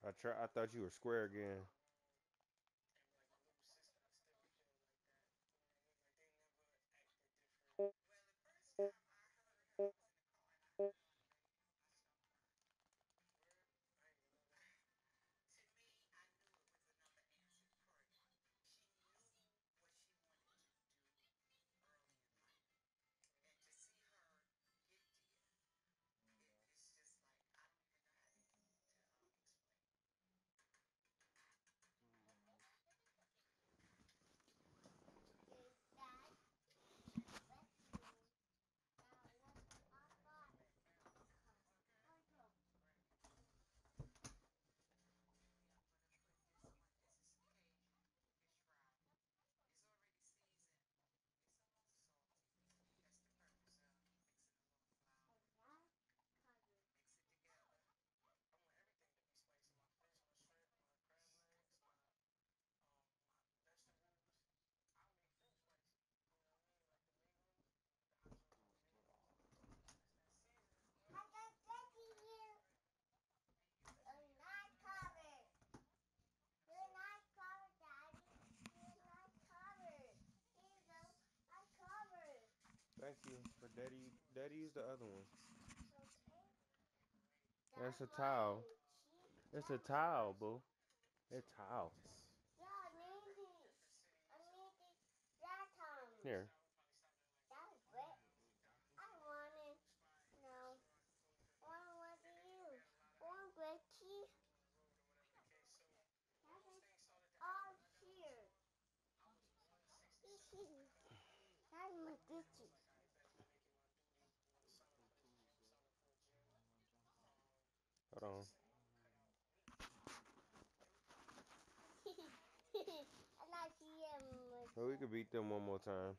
I thought you were square again. Thank you. But Daddy used the other one. That's a towel. It's a towel, boo. It's a towel. Here. Hold on. Well, we could beat them one more time.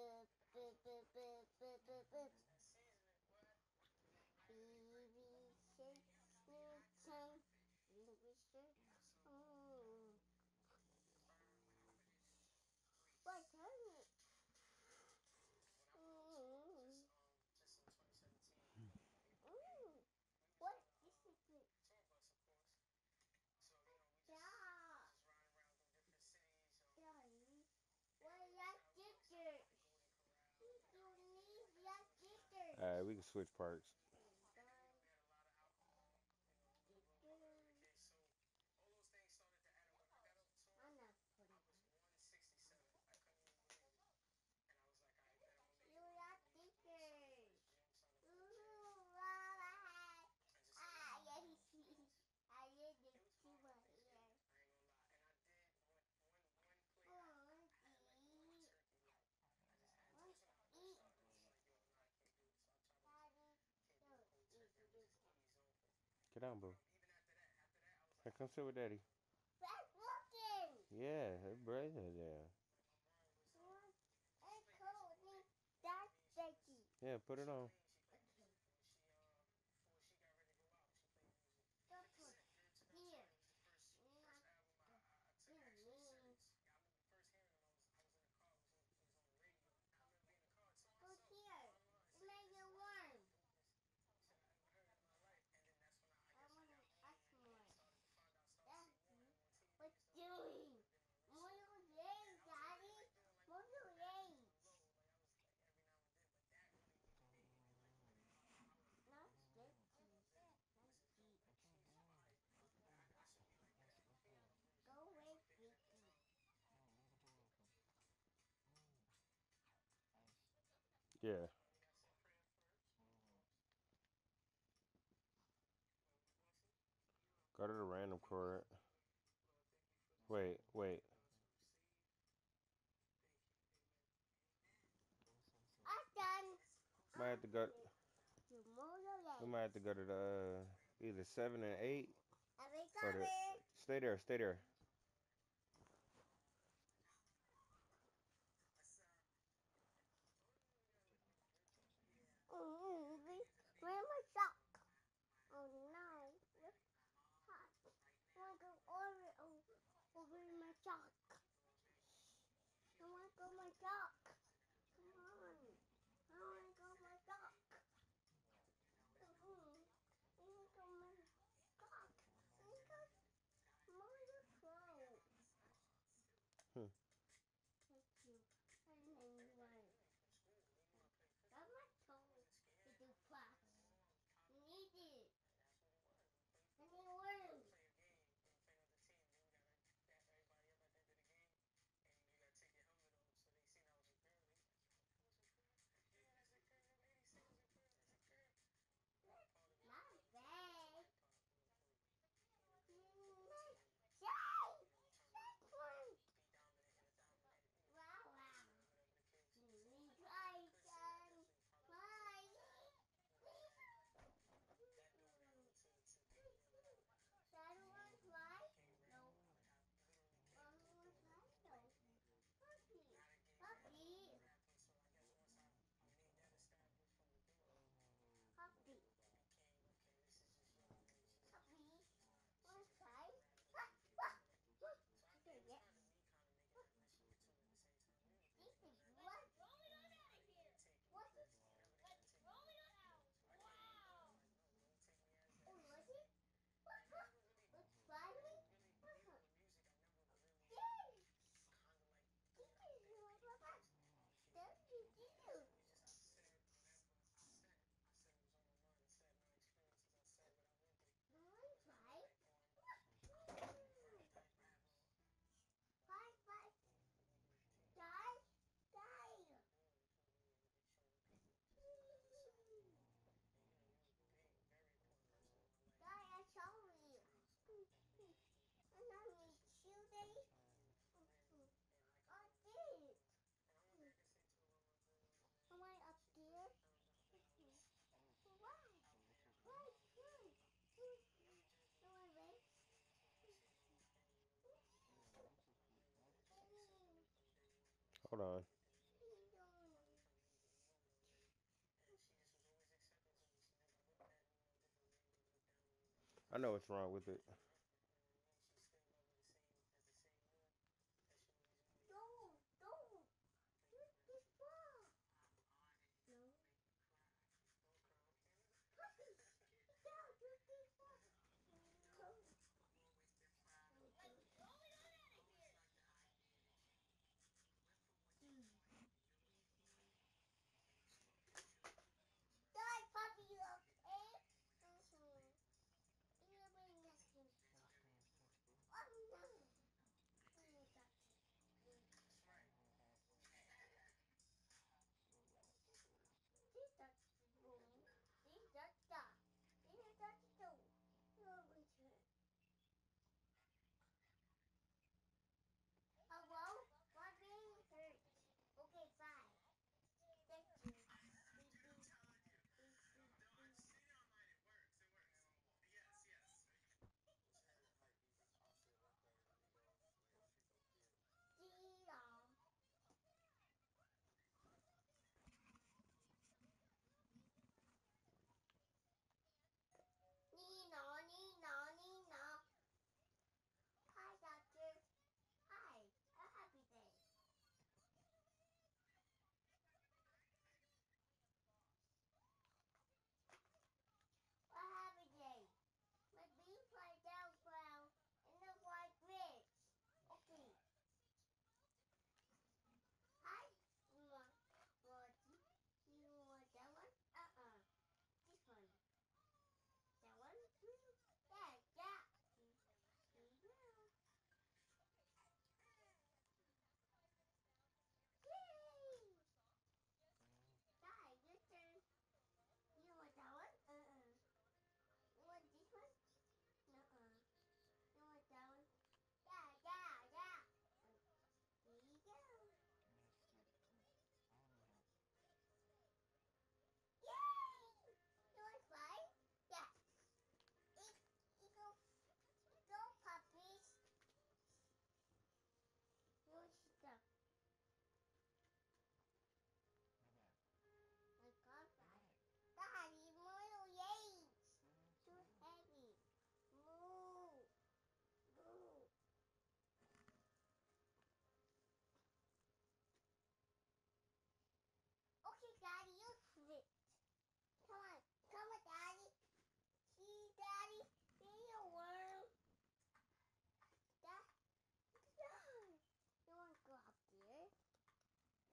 Alright, we can switch parts. Get down, boo. Hey, come sit with Daddy. Yeah, her brother there. Yeah, put it on. Yeah. Go to the random chord. Wait. Might have to go. We might have to go to the either 7 and 8 or the. Stay there. Stay there. Hmm. Hold on. I know what's wrong with it.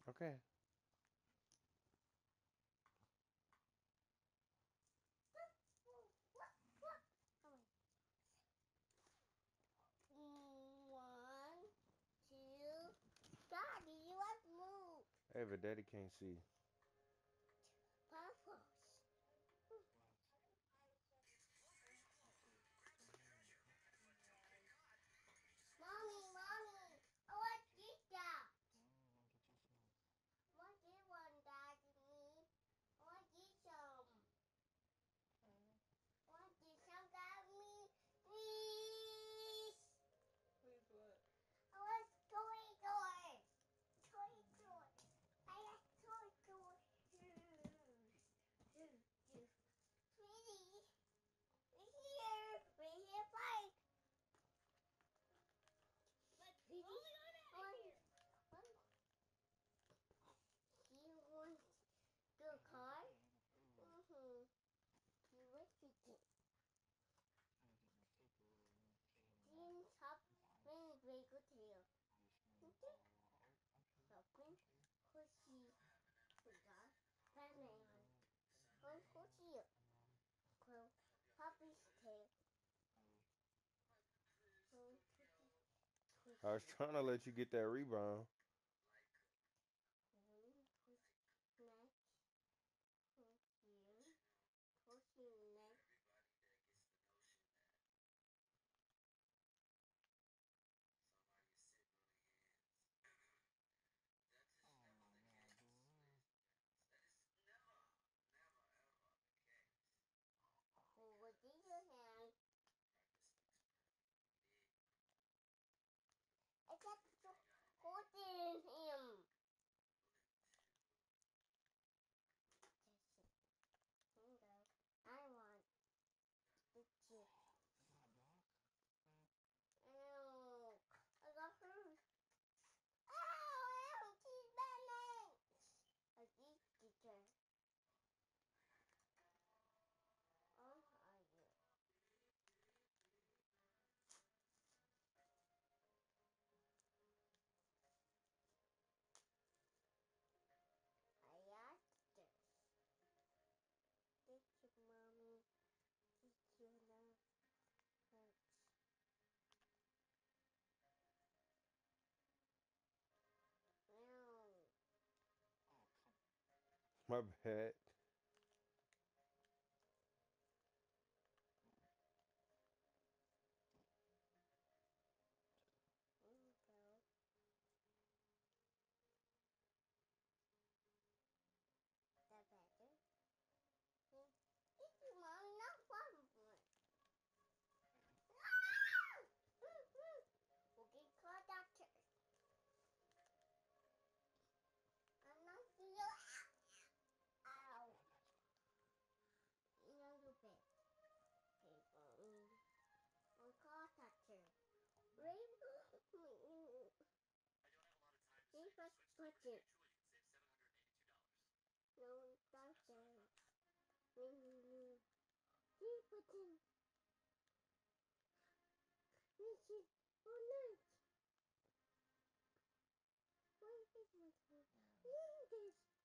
Okay. One, two. Daddy, you have to move. Hey, but Daddy can't see. Purples. Mommy, mommy, I want this dog. I want this one, Daddy. I want this some. I want this some, Daddy. Please. Please what? I want toy toy. Toy toy. I like toy toy. Sweetie, we're here. We're here, fight. Sweetie, you want the car? Mm-hmm. You want to get green top and gray tail. Okay? Something. Horsey. Forgot. Batman. Horsey. Crow. Puppy's tail. I was trying to let you get that rebound. Neck. Here. Horsey neck. Hold your hand. I got to holding him. Finger. I want the chip. Ow. I got hurt. Ow, she's Batman. I did get her. Oh, are you? I asked her. Did you, mommy? Did you know that? Ow. My bad. Okay. That better? Did you, mommy? Not one. Okay, call doctor. I'm not here. Ow. In your bed. Okay, I'll call doctor. Rainbow. He press button. No, doctor. He button. Mission. Oh, nice. Why is my phone? This.